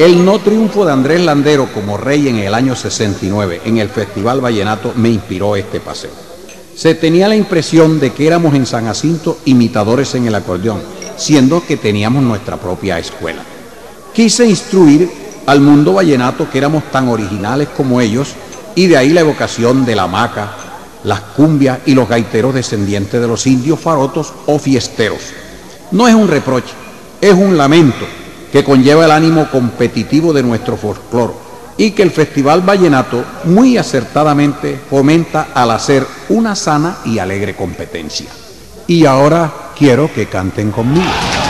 El no triunfo de Andrés Landero como rey en el año 69 en el Festival Vallenato me inspiró este paseo. Se tenía la impresión de que éramos en San Jacinto imitadores en el acordeón, siendo que teníamos nuestra propia escuela. Quise instruir al mundo vallenato que éramos tan originales como ellos, y de ahí la evocación de la hamaca, las cumbias y los gaiteros descendientes de los indios farotos o fiesteros. No es un reproche, es un lamento que conlleva el ánimo competitivo de nuestro folclore y que el Festival Vallenato muy acertadamente fomenta al hacer una sana y alegre competencia. Y ahora quiero que canten conmigo.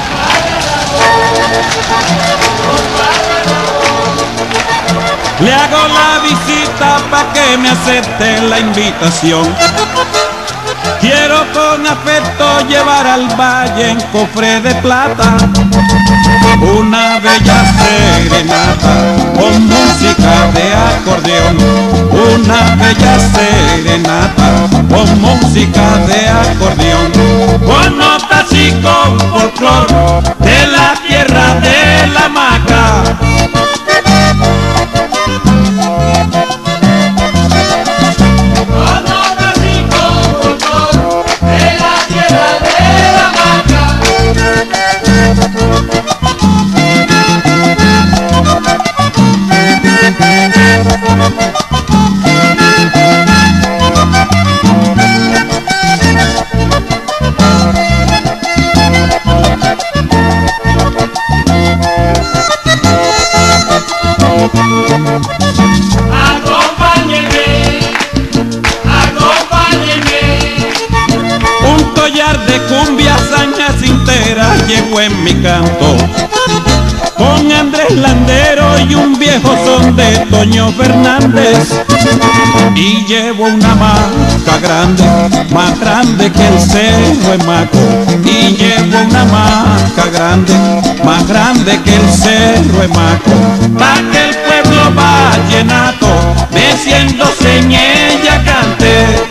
Le hago la visita pa' que me acepte la invitación. Quiero con afecto llevar al valle en cofre de plata una bella serenata con música de acordeón. Una bella serenata con música de acordeón, con notas y con folclor de la tierra de la hamaca. Un collar de cumbias sanjacinteras llevo en mi canto, con Andrés Landero y un viejo son de Toño Fernández. Y llevo una hamaca grande, más grande que el Cerro de Maco. Y llevo una hamaca grande, más grande que el Cerro de Maco, pa' que el pueblo vallenato, meciéndose en ella cante.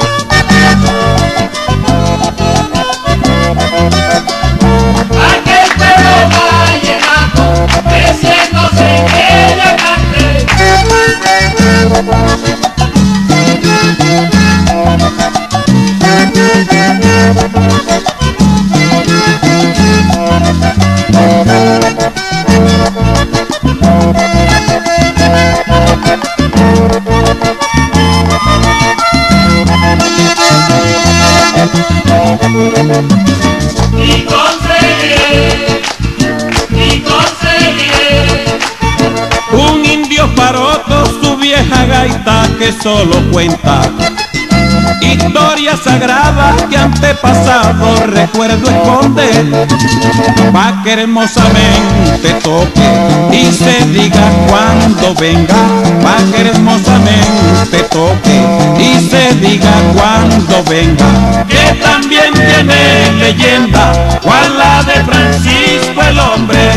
Y conseguiré Un indio faroto, su vieja gaita que solo cuenta historias sagradas que antepasados recuerdo esconde, pa' que hermosamente toque y se diga cuando venga, pa' que hermosamente toque y se diga cuando venga, que también tiene leyenda, cual la de Francisco el hombre.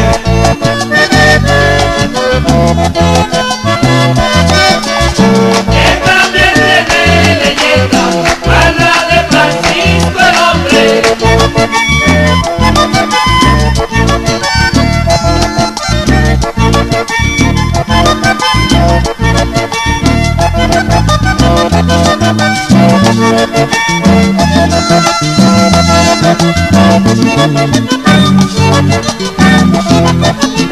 Thank you.